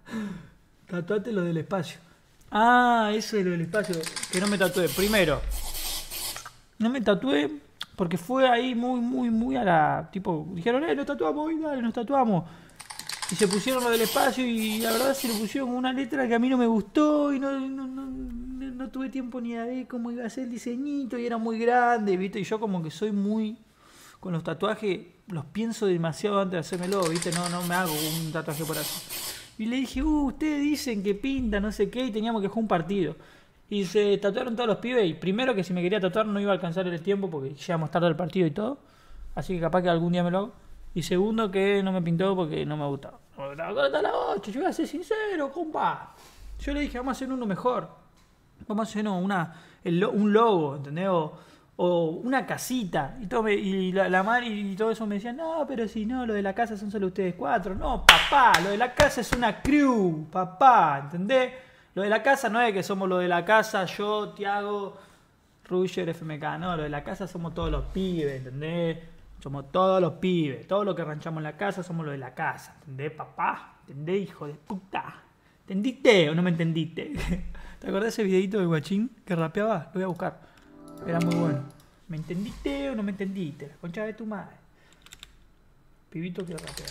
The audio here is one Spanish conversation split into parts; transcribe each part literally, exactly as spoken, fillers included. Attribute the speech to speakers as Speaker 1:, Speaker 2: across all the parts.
Speaker 1: Tatuate lo del espacio. Ah, eso de lo del espacio. Que no me tatué. Primero, no me tatué porque fue ahí muy, muy, muy a la... Tipo, dijeron, eh, nos tatuamos, y dale, nos tatuamos. Y se pusieron lo del espacio y la verdad se lo pusieron con una letra que a mí no me gustó y no, no, no, no, no tuve tiempo ni a ver cómo iba a ser el diseñito y era muy grande, ¿viste? Y yo como que soy muy... Con los tatuajes los pienso demasiado antes de hacérmelo, ¿viste? No, no me hago un tatuaje por así. Y le dije, uh, ustedes dicen que pinta, no sé qué, y teníamos que jugar un partido. Y se tatuaron todos los pibes y primero que si me quería tatuar no iba a alcanzar el tiempo porque llegamos tarde al partido y todo. Así que capaz que algún día me lo hago. Y segundo que no me pintó porque no me gustaba. No me gustaba cortar la ocho, yo voy a ser sincero, compa. Yo le dije, vamos a hacer uno mejor. Vamos a hacer no, una, el, un logo, ¿entendés? O, o una casita. Y, todo me, y la, la madre y todo eso me decían, no, pero si no, lo de la casa son solo ustedes cuatro. No, papá, lo de la casa es una crew, papá, ¿entendés? Lo de la casa no es que somos lo de la casa, yo, Tiago, Ruger, F M K, no, lo de la casa somos todos los pibes, ¿entendés? Somos todos los pibes, todo lo que ranchamos en la casa somos lo de la casa, ¿entendés, papá? ¿Entendés, hijo de puta? ¿Entendiste o no me entendiste? ¿Te acordás de ese videito de Guachín que rapeaba? Lo voy a buscar, era muy bueno. ¿Me entendiste o no me entendiste? La concha de tu madre. Pibito que rapea.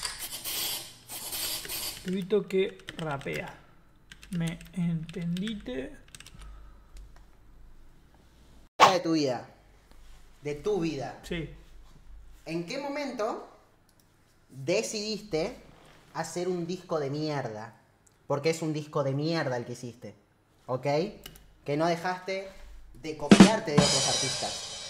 Speaker 1: Pibito que rapea. ¿Me entendiste?
Speaker 2: De tu vida. De tu vida.
Speaker 1: Sí.
Speaker 2: ¿En qué momento decidiste hacer un disco de mierda? Porque es un disco de mierda el que hiciste. ¿Ok? Que no dejaste de copiarte de otros artistas.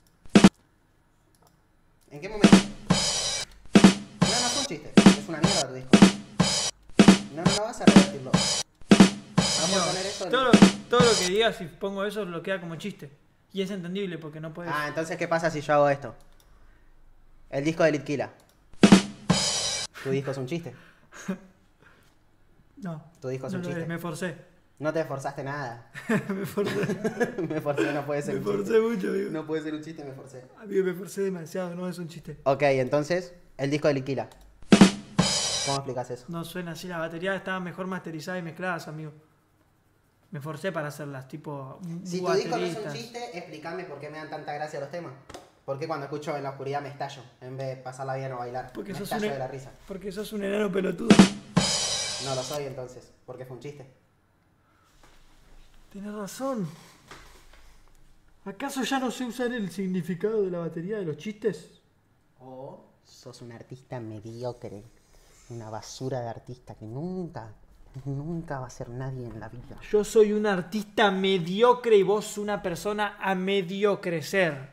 Speaker 2: ¿En qué momento? No, no fue un chiste. Es una mierda tu disco. No, no, no vas a revertirlo. Vamos
Speaker 1: No,
Speaker 2: a poner eso.
Speaker 1: todo, lo, todo lo que digas, si pongo eso, lo queda como chiste. Y es entendible porque no puedes.
Speaker 2: Ah, entonces, ¿qué pasa si yo hago esto? El disco de Litquila. Tu disco es un chiste.
Speaker 1: No.
Speaker 2: Tu disco es
Speaker 1: No
Speaker 2: un
Speaker 1: lo
Speaker 2: chiste.
Speaker 1: es, me forcé.
Speaker 2: No te esforzaste nada.
Speaker 1: me forcé.
Speaker 2: Me forcé, no puede ser
Speaker 1: Me
Speaker 2: un
Speaker 1: forcé
Speaker 2: chiste.
Speaker 1: mucho, amigo.
Speaker 2: No puede ser un chiste, me forcé.
Speaker 1: Amigo, me forcé demasiado, no es un chiste.
Speaker 2: Ok, entonces, el disco de Litquila. ¿Cómo explicas eso?
Speaker 1: No suena así, la batería estaba mejor masterizada y mezcladas, amigo. Me forcé para hacerlas, tipo.
Speaker 2: Si tu disco no es un chiste, explícame por qué me dan tanta gracia los temas. ¿Por qué cuando escucho En la oscuridad me estallo? En vez de pasarla bien o bailar.
Speaker 1: Porque
Speaker 2: me
Speaker 1: sos
Speaker 2: estallo
Speaker 1: un,
Speaker 2: de la risa.
Speaker 1: Porque sos un enano pelotudo.
Speaker 2: No lo soy entonces, porque fue un chiste.
Speaker 1: Tienes razón. ¿Acaso ya no sé usar el significado de la batería de los chistes?
Speaker 2: O sos un artista mediocre. Una basura de artista que nunca, nunca va a ser nadie en la vida.
Speaker 1: Yo soy un artista mediocre y vos una persona a mediocrecer.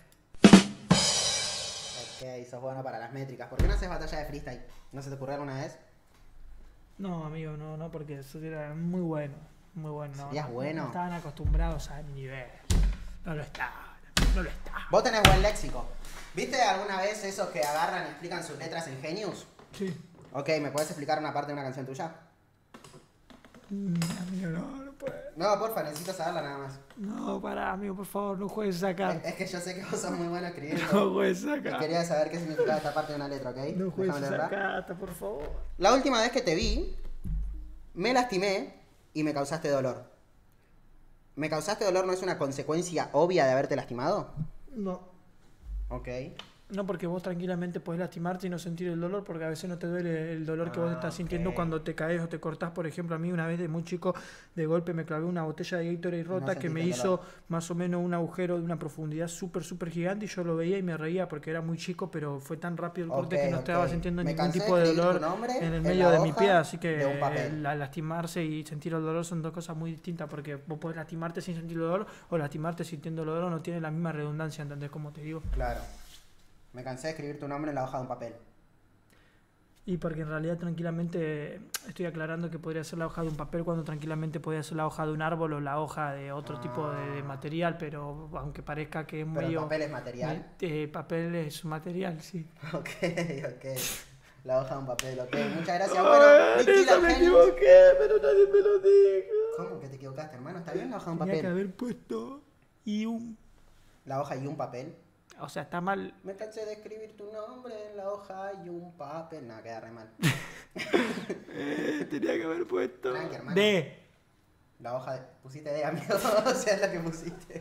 Speaker 2: Ok, sos bueno para las métricas. ¿Por qué no haces batalla de freestyle? ¿No se te ocurrió alguna vez?
Speaker 1: No, amigo, no, no, porque eso era muy bueno. Muy bueno. No,
Speaker 2: ¿Serías
Speaker 1: no,
Speaker 2: bueno?
Speaker 1: No estaban acostumbrados a mi nivel. No lo estaban. No lo estaban.
Speaker 2: Vos tenés buen léxico. ¿Viste alguna vez esos que agarran y explican sus letras en Genius?
Speaker 1: Sí.
Speaker 2: Ok, ¿me puedes explicar una parte de una canción tuya?
Speaker 1: Mm, amigo, no, no puedo.
Speaker 2: No, porfa, necesito saberla nada más.
Speaker 1: No, pará, amigo, por favor, no juegues a
Speaker 2: Es,
Speaker 1: sacar.
Speaker 2: es que yo sé que vos sos muy bueno escribiendo.
Speaker 1: No juegues a
Speaker 2: Y
Speaker 1: sacar.
Speaker 2: quería saber qué significaba esta parte de una letra, ¿ok?
Speaker 1: No juegues
Speaker 2: Déjame
Speaker 1: a
Speaker 2: leerla.
Speaker 1: sacar, por favor.
Speaker 2: La última vez que te vi, me lastimé y me causaste dolor. ¿Me causaste dolor no es una consecuencia obvia de haberte lastimado?
Speaker 1: No.
Speaker 2: Ok.
Speaker 1: No, porque vos tranquilamente podés lastimarte y no sentir el dolor, porque a veces no te duele el dolor que vos
Speaker 2: Ah,
Speaker 1: estás
Speaker 2: ok.
Speaker 1: sintiendo cuando te caes o te cortás. Por ejemplo, a mí una vez de muy chico, de golpe me clavé una botella de Gatorade rota que me
Speaker 2: sentiste el
Speaker 1: hizo
Speaker 2: dolor.
Speaker 1: más o menos un agujero de una profundidad súper, súper gigante y yo lo veía y me reía porque era muy chico, pero fue tan rápido el corte
Speaker 2: Ok,
Speaker 1: que no
Speaker 2: ok.
Speaker 1: estaba sintiendo
Speaker 2: Me
Speaker 1: ningún
Speaker 2: cansé
Speaker 1: tipo
Speaker 2: de
Speaker 1: de
Speaker 2: escribir
Speaker 1: dolor
Speaker 2: tu nombre
Speaker 1: en el
Speaker 2: en
Speaker 1: medio
Speaker 2: la
Speaker 1: de mi
Speaker 2: hoja
Speaker 1: pie, así
Speaker 2: de
Speaker 1: que
Speaker 2: un papel.
Speaker 1: la- lastimarse y sentir el dolor son dos cosas muy distintas, porque vos podés lastimarte sin sentir dolor o lastimarte sintiendo dolor, no tiene la misma redundancia, ¿entendés? Como te digo.
Speaker 2: Claro. Me cansé de escribir tu nombre en la hoja de un papel.
Speaker 1: Y porque en realidad tranquilamente estoy aclarando que podría ser la hoja de un papel cuando tranquilamente podría ser la hoja de un árbol o la hoja de otro
Speaker 2: Ah.
Speaker 1: tipo de, de material, pero aunque parezca que es
Speaker 2: Pero el
Speaker 1: medio...
Speaker 2: papel es material.
Speaker 1: Eh, papel es material, sí.
Speaker 2: Ok, ok. La hoja de un papel, ok. Muchas gracias.
Speaker 1: Ah,
Speaker 2: Bueno,
Speaker 1: en
Speaker 2: Nicky
Speaker 1: eso me
Speaker 2: Genius.
Speaker 1: equivoqué, pero nadie me lo dijo.
Speaker 2: ¿Cómo que te equivocaste, hermano? ¿Está bien la hoja de un
Speaker 1: Tenía que
Speaker 2: papel?
Speaker 1: haber puesto y un...
Speaker 2: La hoja y un papel.
Speaker 1: O sea, está mal.
Speaker 2: Me cansé de escribir tu nombre en la hoja hoja y un papel. No, queda re mal.
Speaker 1: eh, tenía que haber puesto.
Speaker 2: Tranqui, hermano.
Speaker 1: D.
Speaker 2: La hoja de... Pusiste D, amigo. O sea, es la que pusiste.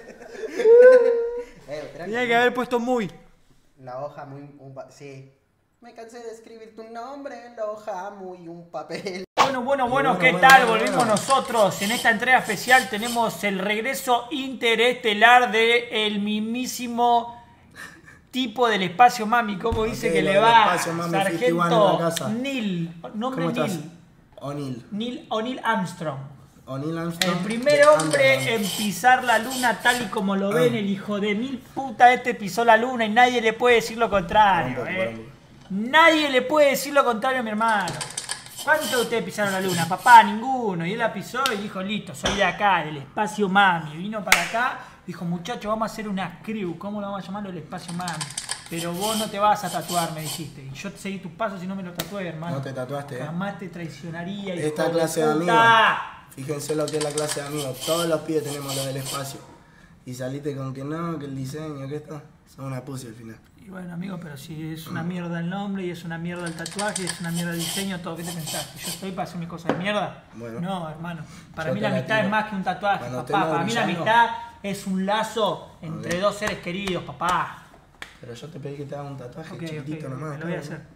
Speaker 2: eh, tranqui,
Speaker 1: Tenía que haber puesto muy.
Speaker 2: La hoja muy... Un pa... Sí. Me cansé de escribir tu nombre en la hoja muy un papel.
Speaker 1: Bueno, bueno, bueno, ¿qué
Speaker 3: bueno,
Speaker 1: tal?
Speaker 3: bueno,
Speaker 1: Volvimos
Speaker 3: bueno.
Speaker 1: nosotros. En esta entrega especial tenemos el regreso interestelar de el mismísimo tipo del espacio mami. ¿Cómo dice
Speaker 3: Ok,
Speaker 1: que
Speaker 3: lo
Speaker 1: le
Speaker 3: del
Speaker 1: va?
Speaker 3: espacio, mami, cincuenta y uno en la
Speaker 1: Sargento
Speaker 3: casa.
Speaker 1: Neil. Nombre
Speaker 3: ¿Cómo estás?
Speaker 1: Neil.
Speaker 3: O'Neill.
Speaker 1: Neil O'Neill Armstrong.
Speaker 3: O'Neill Armstrong.
Speaker 1: El primer
Speaker 3: de
Speaker 1: hombre
Speaker 3: Underground.
Speaker 1: en pisar la luna tal y como lo ven,
Speaker 3: Ah.
Speaker 1: el hijo de mil puta este pisó la luna y nadie le puede decir lo contrario,
Speaker 3: Por un poco,
Speaker 1: eh.
Speaker 3: por un poco.
Speaker 1: Nadie le puede decir lo contrario a mi hermano. ¿Cuántos de ustedes pisaron la luna? Papá, ninguno. Y él la pisó y dijo, listo, soy de acá, del espacio mami. Vino para acá, dijo, muchachos, vamos a hacer una crew. ¿Cómo lo vamos a llamar? El espacio mami. Pero vos no te vas a tatuar, me dijiste. Y yo te seguí tus pasos y no me lo tatué, hermano.
Speaker 3: No te tatuaste, eh.
Speaker 1: Jamás te traicionaría.
Speaker 3: Esta
Speaker 1: hijo
Speaker 3: clase de
Speaker 1: puta.
Speaker 3: amigos. Fíjense lo que es la clase de amigos. Todos los pibes tenemos lo del espacio. Y saliste con que no, que el diseño, que esto. Son una pussy al final.
Speaker 1: Y bueno, amigo, pero si es una mierda el nombre y es una mierda el tatuaje y es una mierda el diseño, todo, ¿qué te pensás? ¿Que yo estoy para hacer mis cosas de mierda?
Speaker 3: Bueno.
Speaker 1: No, hermano. Para
Speaker 3: Yo
Speaker 1: mí
Speaker 3: te
Speaker 1: la
Speaker 3: la
Speaker 1: amistad
Speaker 3: tiro.
Speaker 1: es más que un tatuaje,
Speaker 3: Cuando
Speaker 1: papá.
Speaker 3: estemos
Speaker 1: Para mí la
Speaker 3: brillando.
Speaker 1: amistad es un lazo entre
Speaker 3: Ok.
Speaker 1: dos seres queridos, papá.
Speaker 3: Pero yo te pedí que te haga un tatuaje
Speaker 1: Ok,
Speaker 3: chiquitito
Speaker 1: ok,
Speaker 3: nomás.
Speaker 1: me lo voy a hacer.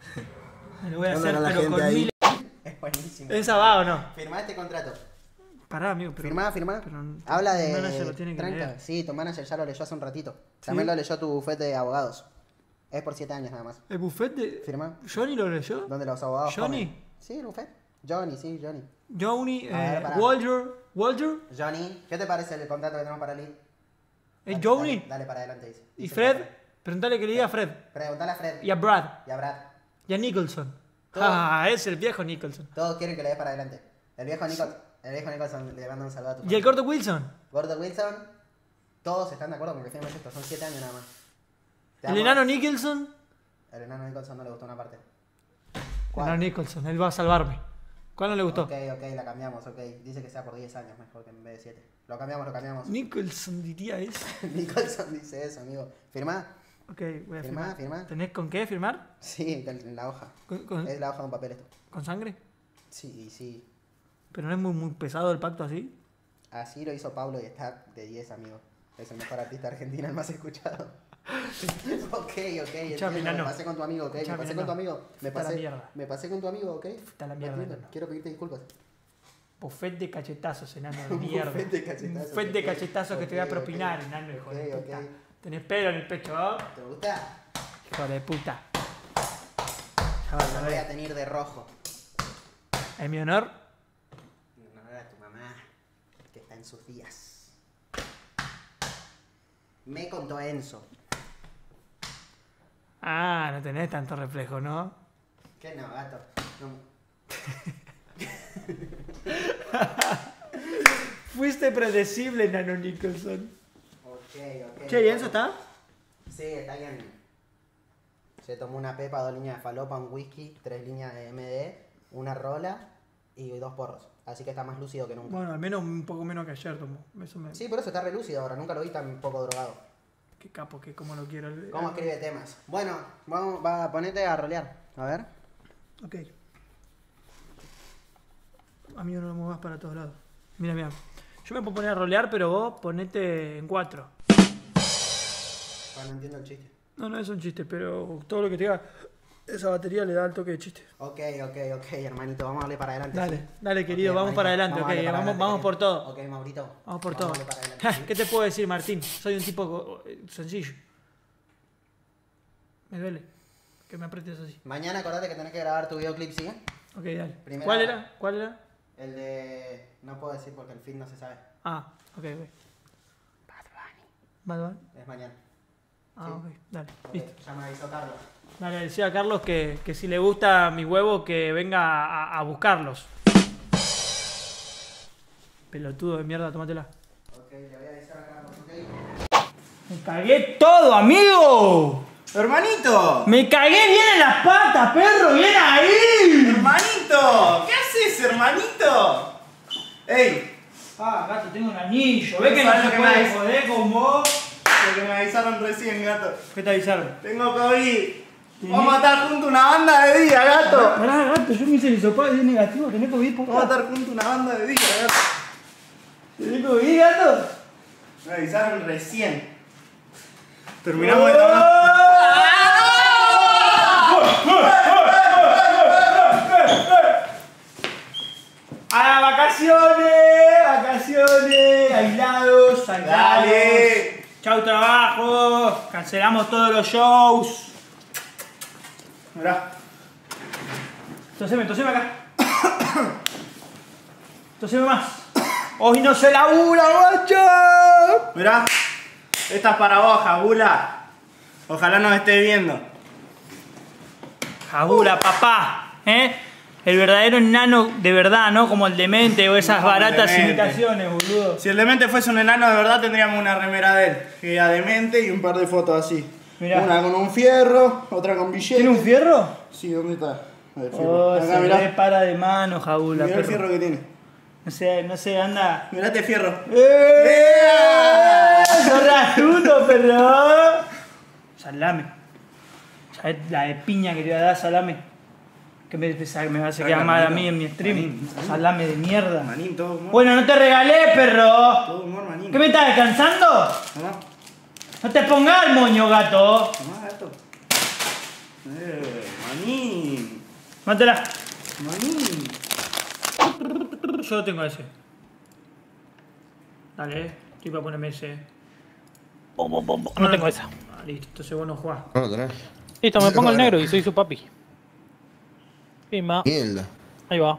Speaker 1: Me lo voy a
Speaker 3: ¿Qué onda
Speaker 1: hacer,
Speaker 3: con la
Speaker 1: pero
Speaker 3: gente
Speaker 1: con
Speaker 3: ahí?
Speaker 1: mil...
Speaker 2: Es buenísimo.
Speaker 1: ¿Esa va o no?
Speaker 2: Firmá este contrato.
Speaker 1: Pará, amigo, pero...
Speaker 2: Firmá, firmá.
Speaker 1: pero
Speaker 2: Habla
Speaker 1: tu
Speaker 2: de...
Speaker 1: manager lo tiene que
Speaker 2: Tranca.
Speaker 1: leer.
Speaker 2: Sí, tu manager ya lo leyó hace un ratito. También lo leyó tu bufete de abogados. Es por siete años nada más.
Speaker 1: ¿El buffet de...
Speaker 2: Firmá.
Speaker 1: ¿Johnny lo leyó?
Speaker 2: ¿Dónde los abogados
Speaker 1: ¿Johnny?
Speaker 2: comen. Sí, el bufete. Johnny, sí, Johnny.
Speaker 1: Johnny,
Speaker 2: A ver,
Speaker 1: eh,
Speaker 2: pará.
Speaker 1: Walter... ¿Walter?
Speaker 2: Johnny, ¿qué te parece el contrato que tenemos para Lee?
Speaker 1: ¿Es
Speaker 2: Dale,
Speaker 1: Johnny?
Speaker 2: Dale, dale para adelante, dice.
Speaker 1: ¿Y
Speaker 2: Dice
Speaker 1: Fred?
Speaker 2: Fred.
Speaker 1: Preguntale que le diga a Fred.
Speaker 2: Preguntale a Fred
Speaker 1: Y a Brad.
Speaker 2: y a Brad.
Speaker 1: Y a Nicholson.
Speaker 2: Todo.
Speaker 1: Ah, es el viejo Nicholson.
Speaker 2: Todos quieren que le des para adelante. El viejo Nicholson, el viejo Nicholson le manda un saludo a tu
Speaker 1: ¿Y el
Speaker 2: familia.
Speaker 1: corto Wilson?
Speaker 2: Gordo Wilson, todos están de acuerdo con que firmes esto. Son siete años nada más. Te
Speaker 1: ¿El
Speaker 2: amo.
Speaker 1: enano Nicholson?
Speaker 2: El enano Nicholson no le gustó una parte.
Speaker 1: El
Speaker 2: ¿Cuál?
Speaker 1: enano Nicholson, él va a salvarme. ¿Cuál no le gustó?
Speaker 2: Ok, ok, la cambiamos, ok. Dice que sea por diez años mejor que en vez de siete. Lo cambiamos, lo cambiamos.
Speaker 1: Nicholson diría eso.
Speaker 2: Nicholson dice eso, amigo. ¿Firmá?
Speaker 1: Ok, voy a
Speaker 2: Firmá,
Speaker 1: firmar.
Speaker 2: firmá.
Speaker 1: ¿Tenés con qué firmar?
Speaker 2: Sí, en la hoja.
Speaker 1: ¿Con, con-
Speaker 2: Es la hoja de un papel esto.
Speaker 1: con sangre?
Speaker 2: Sí, sí.
Speaker 1: ¿Pero no es muy, muy pesado el pacto así?
Speaker 2: Así lo hizo Pablo y está de diez, amigo. Es el mejor artista argentino, el más escuchado. ok, ok, entiendo. Me
Speaker 1: enano.
Speaker 2: pasé con tu amigo, ok. Me
Speaker 1: Escuchame,
Speaker 2: pasé con tu
Speaker 1: enano.
Speaker 2: amigo. Me
Speaker 1: Fuiste a la
Speaker 2: pasé,
Speaker 1: mierda.
Speaker 2: me pasé con tu amigo, ok.
Speaker 1: Fuiste a la mierda,
Speaker 2: Entiendo.
Speaker 1: enano.
Speaker 2: Quiero pedirte disculpas.
Speaker 1: Buffet de cachetazos, enano de
Speaker 2: Un
Speaker 1: mierda.
Speaker 2: buffet de cachetazos,
Speaker 1: Buffet de
Speaker 2: ok.
Speaker 1: cachetazos que te voy a
Speaker 2: Ok,
Speaker 1: propinar,
Speaker 2: ok.
Speaker 1: enano, hijo
Speaker 2: Ok,
Speaker 1: de puta.
Speaker 2: ok.
Speaker 1: Tenés pelo en el pecho, ¿oh?
Speaker 2: ¿Te gusta?
Speaker 1: Hijo de puta. Ya va,
Speaker 2: Lo
Speaker 1: ya
Speaker 2: voy a
Speaker 1: ve.
Speaker 2: tener de rojo.
Speaker 1: En mi honor,
Speaker 2: En honor a tu mamá, que está en sus días. Me contó Enzo.
Speaker 1: ah, no tenés tanto reflejo, ¿no?
Speaker 2: ¿Qué no, gato? No.
Speaker 1: Fuiste predecible, Nano Nicholson.
Speaker 2: Ok, ok.
Speaker 1: Che, ¿y Enzo está?
Speaker 2: Sí, está bien. Se tomó una pepa, dos líneas de falopa, un whisky, tres líneas de M D, una rola y dos porros. Así que está más lúcido que nunca.
Speaker 1: Bueno, al menos un poco menos que ayer tomó. Eso me...
Speaker 2: Sí, por eso está relúcido ahora. Nunca lo vi tan poco drogado.
Speaker 1: Qué capo, que como lo quiero.
Speaker 2: ¿Cómo escribe temas? Bueno, vamos, va, ponete a rolear. A ver.
Speaker 1: Ok. Amigo, no lo muevas para todos lados. Mira, mira. Yo me puedo poner a rolear, pero vos ponete en cuatro.
Speaker 2: Bueno, no entiendo el chiste.
Speaker 1: No, no es un chiste, pero todo lo que te diga, esa batería le da el toque de chiste.
Speaker 2: Ok, ok, ok, hermanito. Vamos a darle para adelante.
Speaker 1: Dale,
Speaker 2: ¿sí?
Speaker 1: dale, querido,
Speaker 2: Ok,
Speaker 1: vamos para
Speaker 2: hermanito,
Speaker 1: adelante,
Speaker 2: a darle
Speaker 1: ok,
Speaker 2: para
Speaker 1: vamos-
Speaker 2: adelante,
Speaker 1: vamos
Speaker 2: querido.
Speaker 1: por todo.
Speaker 2: Ok, Maurito.
Speaker 1: Vamos por todo.
Speaker 2: a darle para adelante, ¿sí?
Speaker 1: ¿Qué te puedo decir, Martín? Soy un tipo eh, sencillo. Me duele que me aprietes así.
Speaker 2: Mañana acordate que tenés que grabar tu videoclip, ¿sí?
Speaker 1: Ok, dale.
Speaker 2: Primera-
Speaker 1: ¿Cuál era? ¿Cuál era?
Speaker 2: El de... No puedo decir porque el fin no se sabe.
Speaker 1: Ah, ok, ok.
Speaker 2: Bad Bunny.
Speaker 1: Vale, vale.
Speaker 2: Es mañana.
Speaker 1: Ah,
Speaker 2: Sí.
Speaker 1: ok, dale.
Speaker 2: Ok,
Speaker 1: Listo.
Speaker 2: ya me avisó Carlos.
Speaker 1: Dale, decía a Carlos que, que si le gusta mi huevo, que venga a, a buscarlos. Pelotudo de mierda, tómatela.
Speaker 2: Ok, le voy a avisar a Carlos, ok.
Speaker 1: Me cagué todo, amigo.
Speaker 3: ¡Hermanito!
Speaker 1: Me cagué bien en las patas, perro, bien ahí.
Speaker 3: ¡Hermanito! ¿Qué haces, hermanito? ¡Ey!
Speaker 1: Ah, gato, tengo un anillo. ¿Ves que no
Speaker 3: ¿Sabes lo
Speaker 1: se
Speaker 3: que
Speaker 1: puede
Speaker 3: me hace?
Speaker 1: joder con vos?
Speaker 3: Lo que me avisaron recién, gato.
Speaker 1: ¿Qué te avisaron?
Speaker 3: Tengo COVID. Vamos a estar juntos una banda de día, gato.
Speaker 1: Pará, gato, yo me hice el hisopado y es negativo, tenés COVID, por
Speaker 3: Vamos a estar juntos una banda de día, gato.
Speaker 1: ¿Tenés COVID, gato?
Speaker 3: Me avisaron recién. Terminamos de tomar.
Speaker 1: ¡A las vacaciones! ¡Vacaciones! Aislados, aislados.
Speaker 3: Dale.
Speaker 1: Chau trabajo. Cancelamos todos los shows.
Speaker 3: Mirá.
Speaker 1: Toseme, toseme acá. Toseme más. Hoy no se labura, guacho.
Speaker 3: Mirá. Esta es para vos, Jabula. Ojalá nos esté viendo.
Speaker 1: Jabula, papá. ¿Eh? El verdadero enano de verdad, ¿no? Como el demente o esas
Speaker 3: No,
Speaker 1: baratas
Speaker 3: Demente.
Speaker 1: imitaciones, boludo.
Speaker 3: Si el demente fuese un enano de verdad, tendríamos una remera de él. Que era demente y un par de fotos así.
Speaker 1: Mirá.
Speaker 3: Una con un fierro, otra con billete.
Speaker 1: ¿Tiene un fierro?
Speaker 3: Sí, ¿dónde está? El fierro.
Speaker 1: Oh,
Speaker 3: Acá,
Speaker 1: se
Speaker 3: mirá.
Speaker 1: le para de mano, Jabula.
Speaker 3: Mirá el
Speaker 1: perro.
Speaker 3: fierro que tiene.
Speaker 1: No sé, no sé, anda.
Speaker 3: Mirá este fierro.
Speaker 1: ¡Eh! ¡Zorrajudo, perro! Salame. ¿Sabes la de piña que te voy a dar, salame? Que me, me va a hacer quedar mal a mí en mi streaming.
Speaker 3: Manín, manín.
Speaker 1: Salame de mierda.
Speaker 3: Manín, todo humor.
Speaker 1: Bueno, no te regalé, perro.
Speaker 3: Todo humor, manín.
Speaker 1: ¿Qué me estás descansando?
Speaker 3: Tomá,
Speaker 1: No te pongas el moño, gato.
Speaker 3: tomá, gato. Eh, manín.
Speaker 1: Mátela.
Speaker 3: Manín.
Speaker 1: Yo tengo ese. Dale, estoy para ponerme ese.
Speaker 4: No tengo esa.
Speaker 1: Ah, listo, entonces vos no jugás.
Speaker 5: No lo tenés.
Speaker 4: Listo, me pongo el negro y soy su papi. Pimba.
Speaker 5: Mierda.
Speaker 4: Ahí va.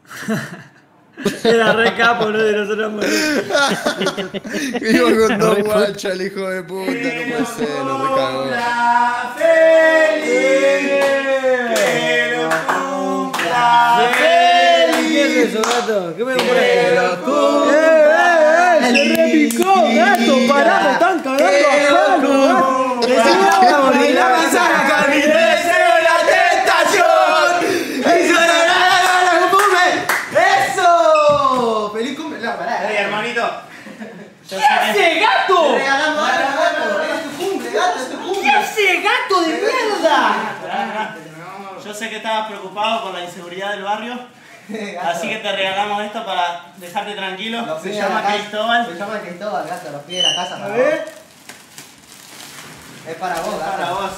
Speaker 1: Era re capo, ¿no? De nosotros morir.
Speaker 5: Iba con dos
Speaker 4: Re
Speaker 5: guachas, el hijo de puta, no puede ser, lo recagó.
Speaker 3: Cumpla feliz. Que lo cumpla feliz.
Speaker 1: ¿Qué es eso, gato? ¿Qué me
Speaker 3: Que lo cumpla
Speaker 1: ¡Eh, eh! ¡Se repicó, gato! ¡Pará, me están cagando a palo, gato!
Speaker 3: Y la manzana carne deseo la tentación. Y sonará la cumple. ¡Eso! ¡Feliz cumple! No, pará. Ey, hermanito.
Speaker 1: ¿Qué hace, gato?
Speaker 2: Te regalamos algo, gato. Es tu cumple, gato, es tu
Speaker 1: ¿Qué
Speaker 2: cumple.
Speaker 1: hace, gato de mierda?
Speaker 3: Yo sé que estabas preocupado por la inseguridad del barrio, así que te regalamos esto para dejarte tranquilo.
Speaker 2: Los
Speaker 3: Se
Speaker 2: pibes de
Speaker 3: llama
Speaker 2: la casa-
Speaker 3: Cristóbal.
Speaker 2: Se llama Cristóbal, gato. Los pide la casa
Speaker 1: A
Speaker 2: para
Speaker 1: ver.
Speaker 2: vos. Es para vos,
Speaker 3: Es para
Speaker 2: gato.
Speaker 3: vos.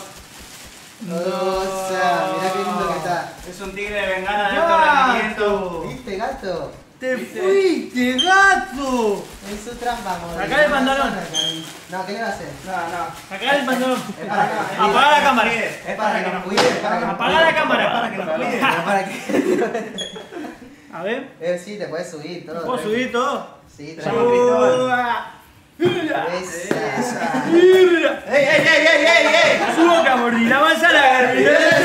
Speaker 2: O sea, mirá qué lindo que está.
Speaker 3: Es un tigre de bengala de alto rendimiento.
Speaker 2: ¿Viste, gato?
Speaker 1: ¡Te fuiste, gato!
Speaker 2: Es su trampa, amor.
Speaker 1: Sacá el pantalón.
Speaker 2: No, ¿qué le va a hacer?
Speaker 3: No, no.
Speaker 1: Sacá el pantalón.
Speaker 2: Es para que
Speaker 1: Apagá la cámara.
Speaker 2: Es para que nos cuide, es para que nos
Speaker 1: Apagá la cámara.
Speaker 3: Para que nos cuide.
Speaker 2: Es para que...
Speaker 1: A ver.
Speaker 2: Eh, sí, te puedes subir todo.
Speaker 1: ¿Puedo
Speaker 2: tranqui.
Speaker 1: subir todo?
Speaker 2: Sí,
Speaker 3: Se llama Cristóbal.
Speaker 2: Esa.
Speaker 3: ¡Ey, ey, ey, ey, ey, ey!
Speaker 1: Su boca, mordí la manzana, Garbi.